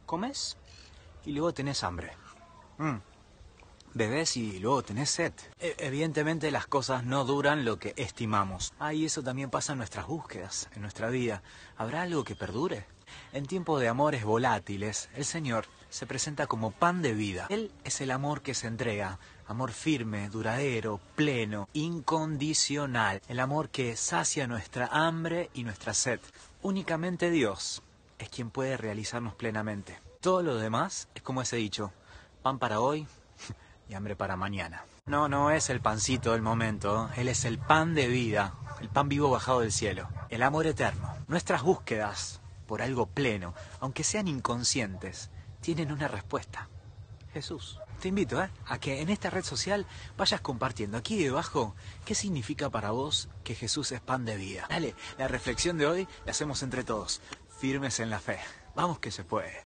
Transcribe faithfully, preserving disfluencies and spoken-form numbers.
Comes y luego tenés hambre. Mm. Bebés y luego tenés sed. E- evidentemente las cosas no duran lo que estimamos. Ah, y eso también pasa en nuestras búsquedas, en nuestra vida. ¿Habrá algo que perdure? En tiempos de amores volátiles, el Señor se presenta como pan de vida. Él es el amor que se entrega, amor firme, duradero, pleno, incondicional. El amor que sacia nuestra hambre y nuestra sed. Únicamente Dios es quien puede realizarnos plenamente. Todo lo demás es como ese dicho, pan para hoy y hambre para mañana. No, no es el pancito del momento, Él es el pan de vida, el pan vivo bajado del cielo, el amor eterno. Nuestras búsquedas por algo pleno, aunque sean inconscientes, tienen una respuesta. Jesús. Te invito ¿eh? a que en esta red social vayas compartiendo aquí debajo qué significa para vos que Jesús es pan de vida. Dale, la reflexión de hoy la hacemos entre todos, firmes en la fe. Vamos que se puede.